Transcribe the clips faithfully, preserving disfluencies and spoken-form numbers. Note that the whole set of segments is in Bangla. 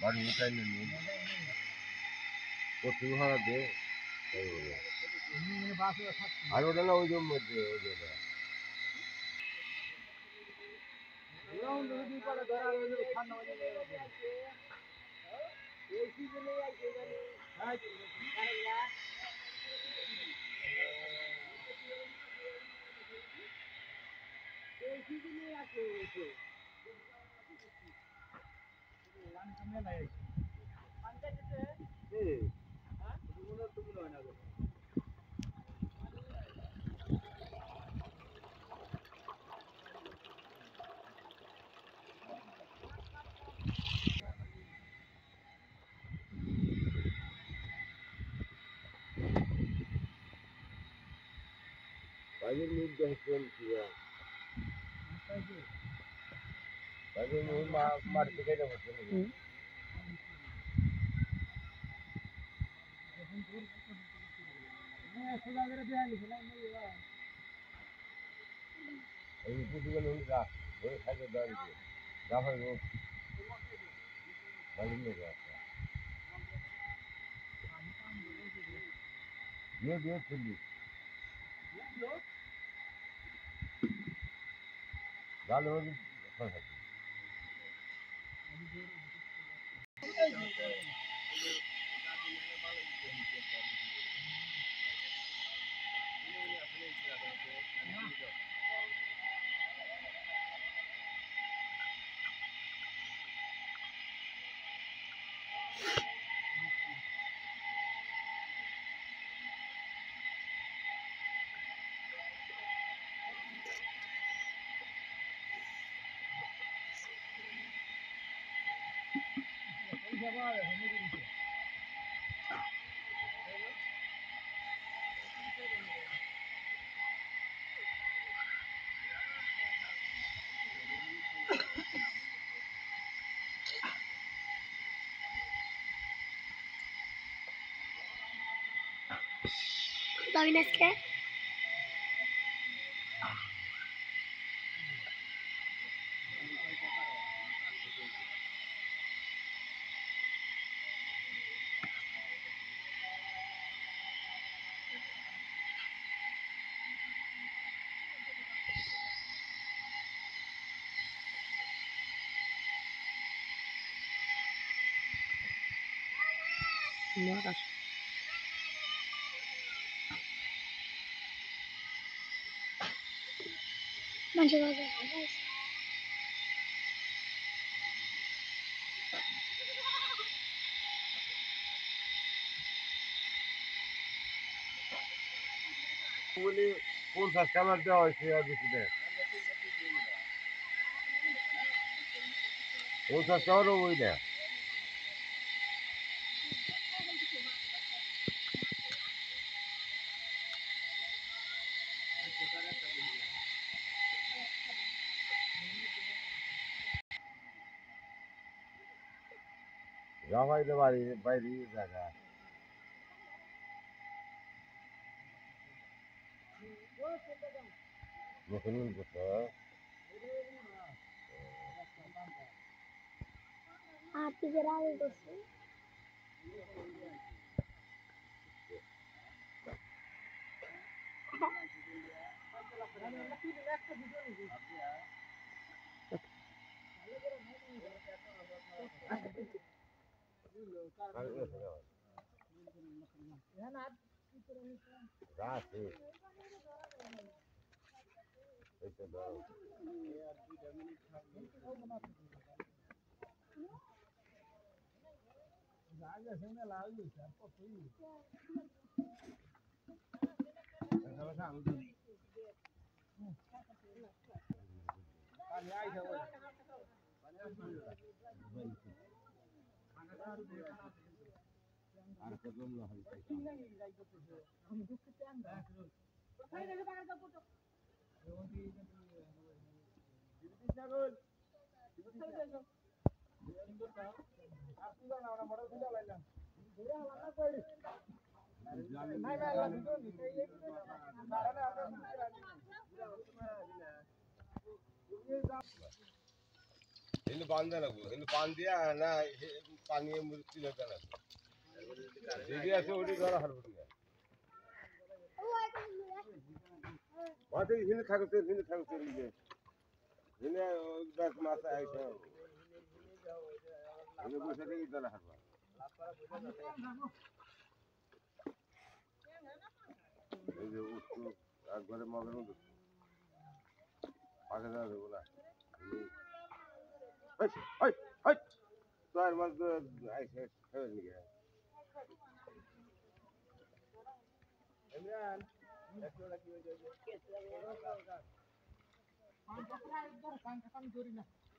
আর মিটাই নেই প্রতি ভাড়া দে আর ওটা না ওই জন্য মধ্যে ওই জায়গা বাইরের মুখ দেখছেন কি বাইরের মুখ মারতে কেটে বসে এই পুতুল রাখ ধরে খাইতে দাঁড়িয়ে রাখার লোক বাইরের লোক আছে দিয়ে দিয়ে চললি ভালো Loving us cat. No, that's Manche Leute. বলে পঞ্চাশ টাকা দেওয়া হয়েছে আর বেশি দেয় পঞ্চাশ টাকারও ওই দেয় রাবাইতে বাড়ি বাইরে জায়গা নতুন কোথাও Api geral doce. রাখি এটা দাও জায়গা শুনে লাগলো স্যার কতই এটা আমি দিই কাল আই যাবো আর কত না হয় আমি দুঃখ চান না কোথায় গেলে বাগান দাও তো ওই দিদি ছাগল কোথায় গেছো সুন্দর দাও আর কি না আমরা বড় দিলা লাইলাম ধরে হালা কই নাই না আল্লাহ দিও নি এই এই কারণে আমরা দিলা দিলা हिंद बांधे ना हिंद बांध दिया है ना पानी में मृत्यु लगता ना दीदी ऐसे उड़ी द्वारा हर उड़ी है वहाँ से हिंद खाकर तो हिंद खाकर तो लीजिए हिंद दस मास आए थे हिंद कुछ नहीं इधर हर बार ये उसको अगर मगर उन आगे जा रहे बोला हट हट हट तो यार मत ऐसे खेल नहीं है इमरान একটু রাখি হয়ে যাবে পাঁচ টাকা একবার পাঁচ টাকা আমি ধরি না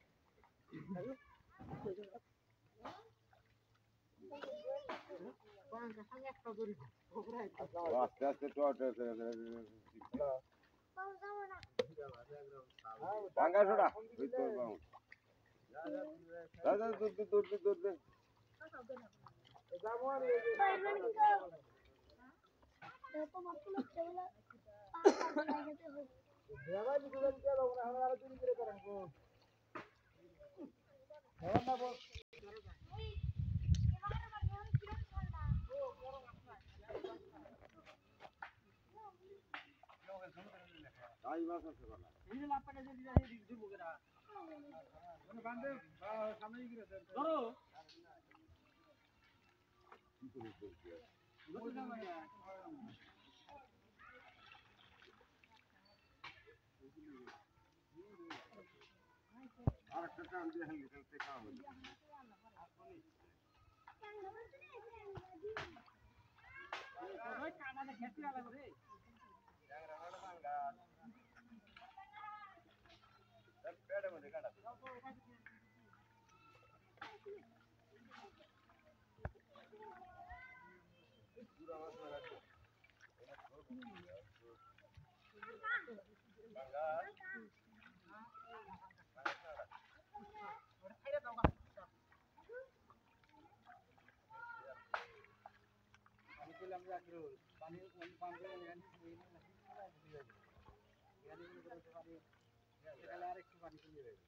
পাঁচ টাকা একটা ধরি आस्ते आस्ते तो आते थे बांगा छोड़ा तो बांग दादा दूध दूध दूध दूध जामुन तो मतलब चला आगे तो हो देवा जी को क्या लोग ना हमारा चोरी करे करें को है ना वो आई बात से करना ये लापा ने दिया है दी बुगरा मैंने बांधे सामने ही गिरा धरो और काम दे हम निकलते काम हो भाई काना ने खेती वाला रे पेड़ में देखा ना पूरा मत लगा पानी पानी यानी यानी यार एक पानी के लिए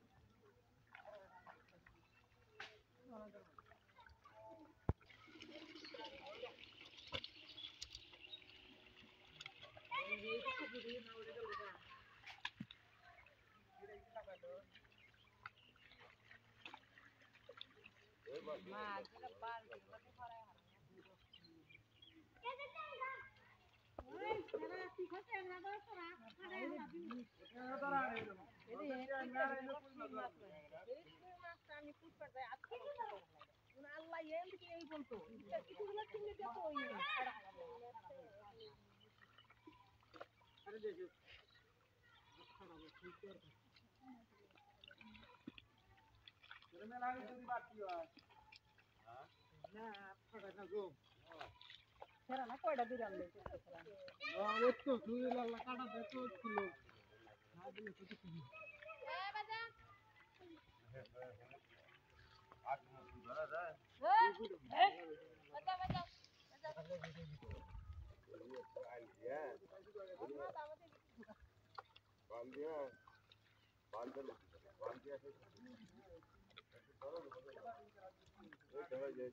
Será koida durande तो सुई लगा काटा दे तो किलो ना दिले तो किलो ए बाजा आठ में सुधरा था ए बाजा बाजा बांध दिया बांध दे बांध दिया है ये कह जाए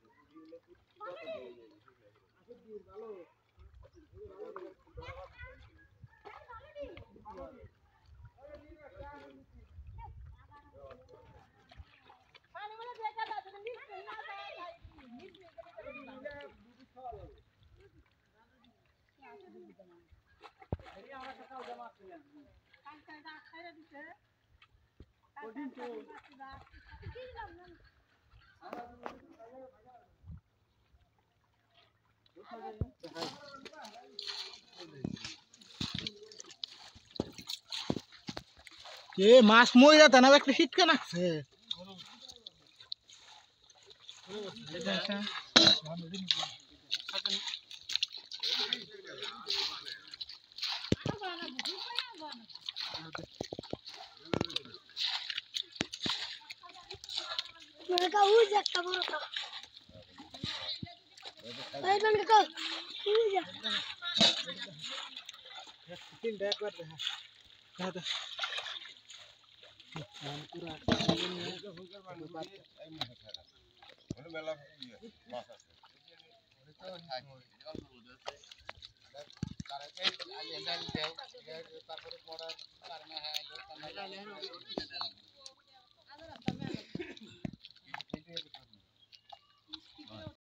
पानी वाला देखा था तो नीचे ना जाए नीचे अरे हमारा कथा जमा किया कान का दा खाया दिसे कोडिन तो ये मास मोई जाता ना একটা শীত কেন আছে मेरे का वो जगता बोल का भाई बन का वो जगता तीन बैक कर दे हां মেলা মাছ আছে তারপরে পড়ার কারণে